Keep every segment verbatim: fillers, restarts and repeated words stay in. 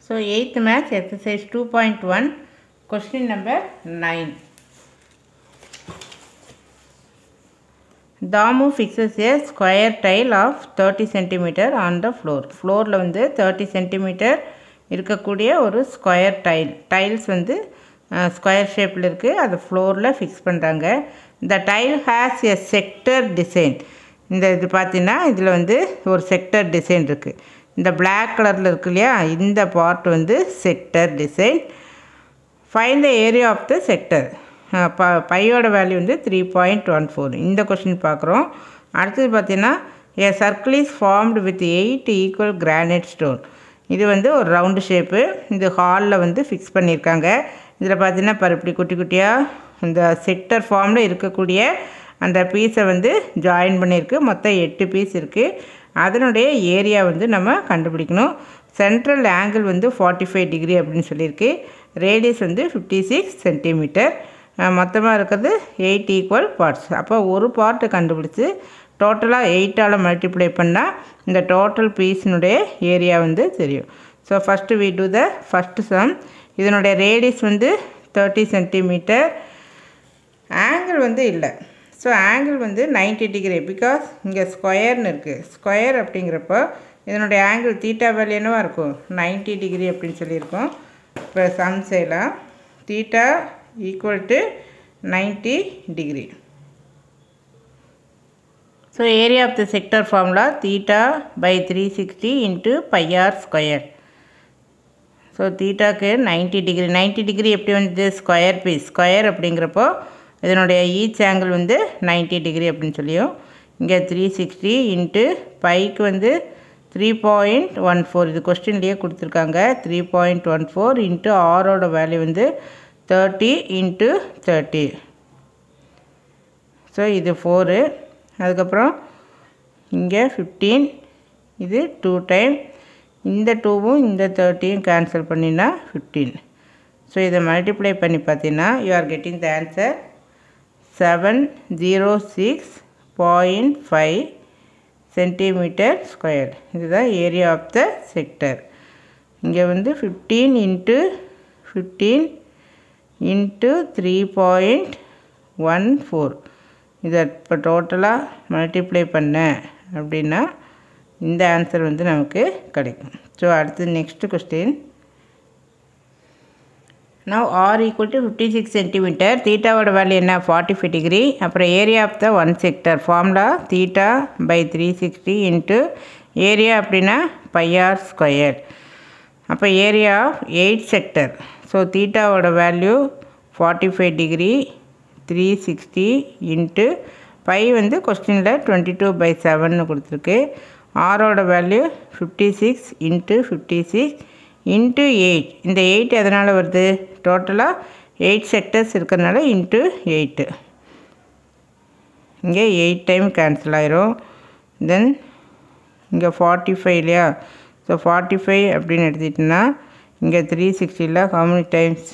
So eighth math exercise two point one question number nine. Damu fixes a square tile of thirty centimeters on the floor. Floor la வந்து thirty centimeters இருக்கக்கூடிய ஒரு square tile tiles வந்து square ஷேப்பில் இருக்குது. அது ஃப்ளோரில் fix பண்ணுறாங்க. இந்த tile has a sector design. இந்த இது பார்த்தீங்கன்னா இதில் வந்து ஒரு செக்டர் டிசைன் இருக்குது. இந்த பிளாக் கலரில் இருக்கு இல்லையா, இந்த பார்ட் வந்து sector design. Find the area of the sector. ப பையோட வேல்யூ வந்து த்ரீ பாயிண்ட் ஒன் ஃபோர். இந்த கொஷின் பார்க்குறோம். அடுத்தது பார்த்தீங்கன்னா a circle is formed with eight equal granite stone. இது வந்து ஒரு ரவுண்டு ஷேப்பு. இது ஹாலில் வந்து ஃபிக்ஸ் பண்ணியிருக்காங்க. இதில் பார்த்தீங்கன்னா பாரு இப்படி குட்டி குட்டியாக இந்த செக்டர் ஃபார்மில் இருக்கக்கூடிய அந்த பீஸை வந்து ஜாயின் பண்ணியிருக்கு. மொத்தம் எட்டு பீஸ் இருக்குது. அதனுடைய ஏரியா வந்து நம்ம கண்டுபிடிக்கணும். சென்ட்ரல் ஆங்கிள் வந்து ஃபார்ட்டி ஃபைவ் டிகிரி அப்படின்னு சொல்லியிருக்கு. ரேடியஸ் வந்து ஃபிஃப்டி சிக்ஸ் சென்டிமீட்டர். மொத்தமாக இருக்கிறது எயிட் ஈக்குவல் பார்ட்ஸ். அப்போ ஒரு பார்ட்டு கண்டுபிடிச்சி டோட்டலாக எயிட்டால் மல்டிப்ளை பண்ணால் இந்த டோட்டல் பீஸினுடைய ஏரியா வந்து தெரியும். So first we do the first sum. இதனுடைய ரேடியஸ் வந்து தேர்ட்டி சென்டிமீட்டர். ஆங்கிள் வந்து இல்லை. ஸோ ஆங்கிள் வந்து நைன்ட்டி டிகிரி. பிகாஸ் இங்கே ஸ்கொயர்னு இருக்குது. ஸ்கொயர் அப்படிங்கிறப்போ இதனுடைய ஆங்கிள் தீட்டா வேல்யூ என்னவாக இருக்கும், நைன்ட்டி டிகிரி அப்படின்னு சொல்லியிருக்கோம். இப்போ சம் செய்யலாம். Theta equal to ninety degree. So area of the sector formula theta by three sixty into pi R square. So தீட்டாக்கு நைன்ட்டி டிகிரி. நைன்ட்டி டிகிரி எப்படி வந்து ஸ்கொயர் பீஸ். ஸ்கொயர் அப்படிங்கிறப்போ இதனுடைய ஈச் ஆங்கிள் வந்து நைன்ட்டி டிகிரி அப்படின்னு சொல்லியும். இங்கே three sixty into பைக்கு வந்து த்ரீ பாயிண்ட் ஒன் ஃபோர். இது கொஸ்டின்லேயே கொடுத்துருக்காங்க. Three point one four into ஆரோட வேல்யூ வந்து தேர்ட்டி இன்ட்டு தேர்ட்டி. ஸோ இது ஃபோரு. அதுக்கப்புறம் இங்கே ஃபிஃப்டீன். இது டூ டைம். இந்த டூவும் இந்த தேர்ட்டியும் கேன்சல் பண்ணினா ஃபிஃப்டீன். ஸோ இதை மல்டிப்ளை பண்ணி பார்த்தீங்கன்னா you are getting the answer seven zero six point five centimetre square. இதுதான் ஏரியா ஆஃப் த செக்டர். இங்கே வந்து fifteen into fifteen into three point one four. இதை இப்போ டோட்டலாக மல்டிப்ளை பண்ணேன் அப்படின்னா இந்த ஆன்சர் வந்து நமக்கு கிடைக்கும். ஸோ அடுத்து next question. Now R equal to fifty six centimetre. தீட்டாவோட வேல்யூ என்ன, ஃபார்ட்டி ஃபைவ் டிகிரி. அப்புறம் area of the one sector formula theta by three sixty into area அப்படின்னா பை ஆர் ஸ்கொயர். அப்போ area of eight sector. So தீட்டாவோட value forty five degree three sixty into pi வந்து கொஸ்டினில் twenty two by செவன்னு கொடுத்துருக்கு. ஆரோட value fifty six into fifty six into eight. இந்த eight எதனால் வருது, டோட்டலாக எயிட் செக்டர்ஸ் இருக்கிறதுனால இன்ட்டு எயிட்டு. இங்கே எயிட் டைம் கேன்சல் ஆயிரும். தென் இங்கே ஃபார்ட்டி ஃபைவ் இல்லையா. ஸோ ஃபார்ட்டி ஃபைவ் அப்படின்னு எடுத்துக்கிட்டோன்னா இங்கே த்ரீ சிக்ஸ்டியில் how many டைம்ஸ்.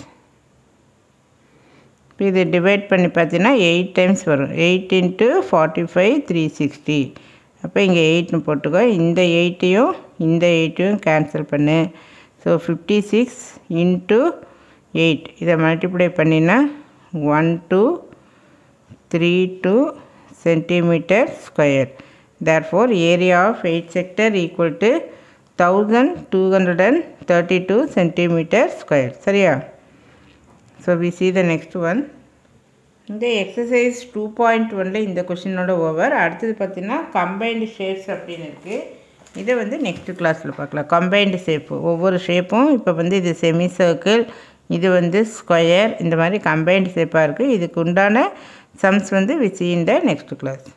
இப்போ இது டிவைட் பண்ணி பார்த்தீங்கன்னா எயிட் டைம்ஸ் வரும். Eight into forty five three sixty. அப்போ இங்கே எயிட்னு போட்டுக்கோ. இந்த எயிட்டையும் இந்த எயிட்டையும் கேன்சல் பண்ணு. So fifty six into eight இதை மல்டிப்ளை பண்ணினா one two three two centimetre square. Therefore area of eight sector equal to thousand two hundred and thirty two centimetre square. சரியா? So we see the next one. இந்த exercise two point ஒனில் இந்த கொஷினோட over. அடுத்தது பார்த்திங்கன்னா combined shapes அப்படின்னு இருக்குது. இதை வந்து நெக்ஸ்ட் கிளாஸில் பார்க்கலாம். கம்பைன்டு ஷேப்பு ஒவ்வொரு ஷேப்பும் இப்போ வந்து இது செமி சர்க்கிள், இது வந்து ஸ்கொயர், இந்த மாதிரி கம்பைன்டு ஷேப்பாக இருக்குது. இதுக்கு உண்டான சம்ஸ் வந்து we see in the next class.